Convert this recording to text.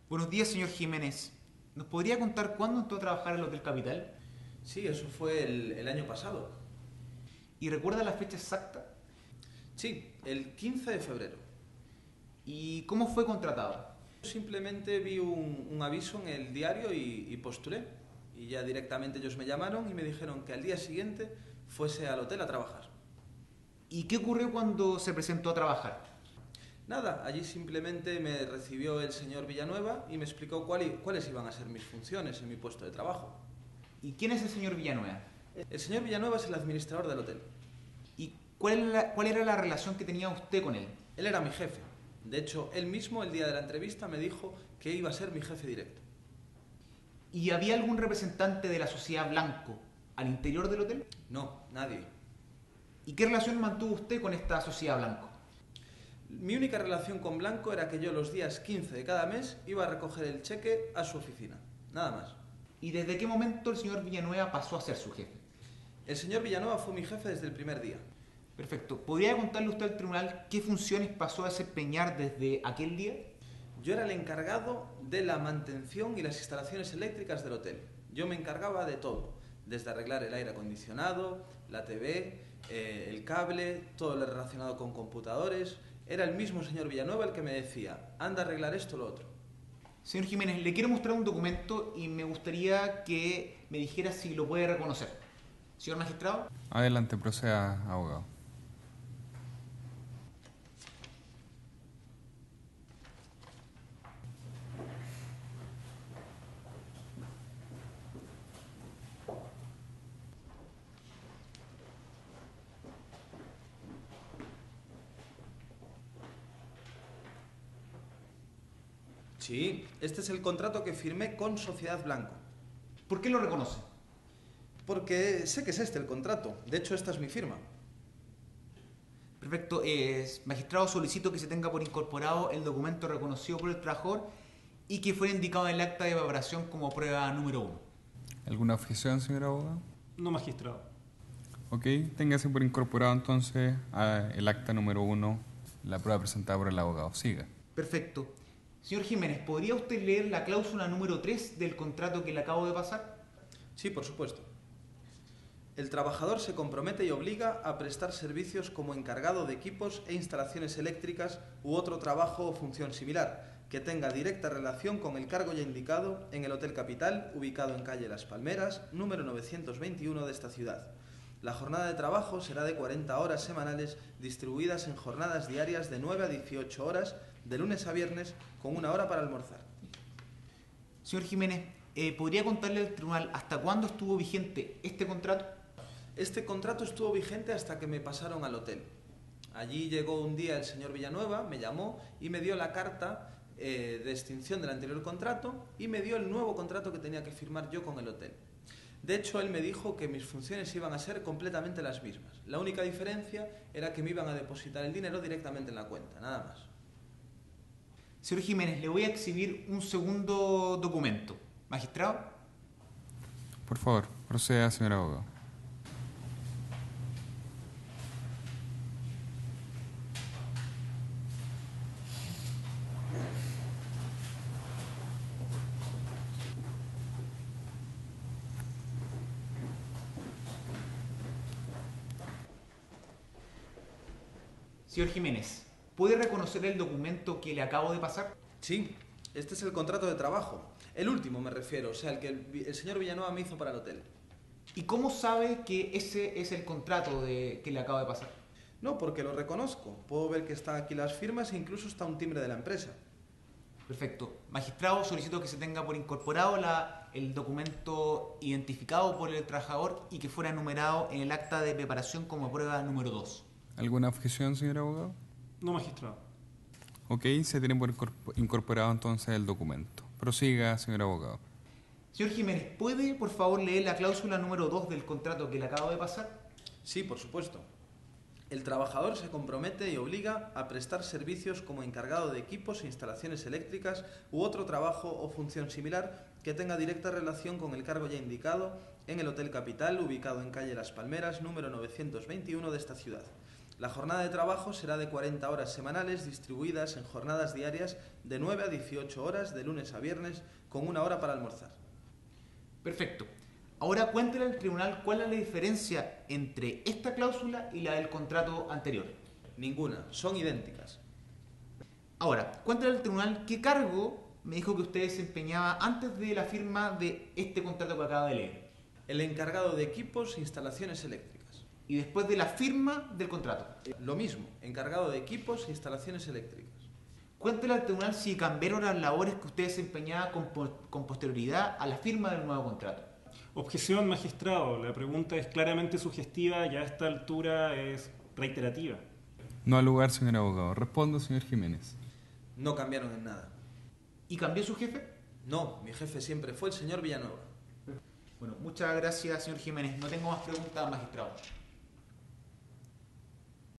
Buenos días, señor Jiménez. ¿Nos podría contar cuándo entró a trabajar en el Hotel Capital? Sí, eso fue el año pasado. ¿Y recuerda la fecha exacta? Sí, el 15 de febrero. ¿Y cómo fue contratado? Simplemente vi un aviso en el diario y postulé. Y ya directamente ellos me llamaron y me dijeron que al día siguiente fuese al hotel a trabajar. ¿Y qué ocurrió cuando se presentó a trabajar? Nada, allí simplemente me recibió el señor Villanueva y me explicó cuáles iban a ser mis funciones en mi puesto de trabajo. ¿Y quién es el señor Villanueva? El señor Villanueva es el administrador del hotel. ¿Y cuál era la relación que tenía usted con él? Él era mi jefe. De hecho, él mismo el día de la entrevista me dijo que iba a ser mi jefe directo. ¿Y había algún representante de la sociedad Blanco al interior del hotel? No, nadie. ¿Y qué relación mantuvo usted con esta sociedad Blanco? Mi única relación con Blanco era que yo los días 15 de cada mes iba a recoger el cheque a su oficina. Nada más. ¿Y desde qué momento el señor Villanueva pasó a ser su jefe? El señor Villanueva fue mi jefe desde el primer día. Perfecto. ¿Podría contarle usted al tribunal qué funciones pasó a desempeñar desde aquel día? Yo era el encargado de la mantención y las instalaciones eléctricas del hotel. Yo me encargaba de todo, desde arreglar el aire acondicionado, la TV, el cable, todo lo relacionado con computadores. Era el mismo señor Villanueva el que me decía, anda a arreglar esto o lo otro. Señor Jiménez, le quiero mostrar un documento y me gustaría que me dijera si lo puede reconocer. Señor magistrado. Adelante, proceda, abogado. Sí, este es el contrato que firmé con Sociedad Blanco. ¿Por qué lo reconoce? Porque sé que es este el contrato. De hecho, esta es mi firma. Perfecto. Magistrado, solicito que se tenga por incorporado el documento reconocido por el trabajador y que fuera indicado en el acta de preparación como prueba número 1. ¿Alguna objeción, señor abogado? No, magistrado. Ok, téngase por incorporado entonces el acta número 1, la prueba presentada por el abogado. Siga. Perfecto. Señor Jiménez, ¿podría usted leer la cláusula número 3 del contrato que le acabo de pasar? Sí, por supuesto. El trabajador se compromete y obliga a prestar servicios como encargado de equipos e instalaciones eléctricas u otro trabajo o función similar, que tenga directa relación con el cargo ya indicado en el Hotel Capital, ubicado en calle Las Palmeras, número 921 de esta ciudad. La jornada de trabajo será de 40 horas semanales distribuidas en jornadas diarias de 9 a 18 horas, de lunes a viernes, con una hora para almorzar. Señor Jiménez, ¿podría contarle al tribunal hasta cuándo estuvo vigente este contrato? Este contrato estuvo vigente hasta que me pasaron al hotel. Allí llegó un día el señor Villanueva, me llamó y me dio la carta de extinción del anterior contrato y me dio el nuevo contrato que tenía que firmar yo con el hotel. De hecho, él me dijo que mis funciones iban a ser completamente las mismas. La única diferencia era que me iban a depositar el dinero directamente en la cuenta, nada más. Señor Jiménez, le voy a exhibir un segundo documento. Magistrado. Por favor, proceda, señor abogado. Señor Jiménez, ¿puede reconocer el documento que le acabo de pasar? Sí, este es el contrato de trabajo. El último me refiero, o sea, el que el señor Villanueva me hizo para el hotel. ¿Y cómo sabe que ese es el contrato que le acabo de pasar? No, porque lo reconozco. Puedo ver que están aquí las firmas e incluso está un timbre de la empresa. Perfecto. Magistrado, solicito que se tenga por incorporado el documento identificado por el trabajador y que fuera numerado en el acta de preparación como prueba número 2. ¿Alguna objeción, señor abogado? No, magistrado. Ok, se tiene por incorporado entonces el documento. Prosiga, señor abogado. Señor Jiménez, ¿puede por favor leer la cláusula número 2 del contrato que le acabo de pasar? Sí, por supuesto. El trabajador se compromete y obliga a prestar servicios como encargado de equipos e instalaciones eléctricas u otro trabajo o función similar que tenga directa relación con el cargo ya indicado en el Hotel Capital, ubicado en calle Las Palmeras, número 921 de esta ciudad. La jornada de trabajo será de 40 horas semanales distribuidas en jornadas diarias de 9 a 18 horas de lunes a viernes con 1 hora para almorzar. Perfecto. Ahora cuéntale al tribunal cuál es la diferencia entre esta cláusula y la del contrato anterior. Ninguna, son idénticas. Ahora, cuéntale al tribunal qué cargo me dijo que usted desempeñaba antes de la firma de este contrato que acaba de leer. El encargado de equipos e instalaciones eléctricas. Y después de la firma del contrato. Lo mismo, encargado de equipos e instalaciones eléctricas. Cuéntale al tribunal si cambiaron las labores que usted desempeñaba con posterioridad a la firma del nuevo contrato. Objeción, magistrado. La pregunta es claramente sugestiva y a esta altura es reiterativa. No al lugar, señor abogado. Respondo, señor Jiménez. No cambiaron en nada. ¿Y cambió su jefe? No, mi jefe siempre fue el señor Villanueva. Bueno, muchas gracias, señor Jiménez. No tengo más preguntas, magistrado.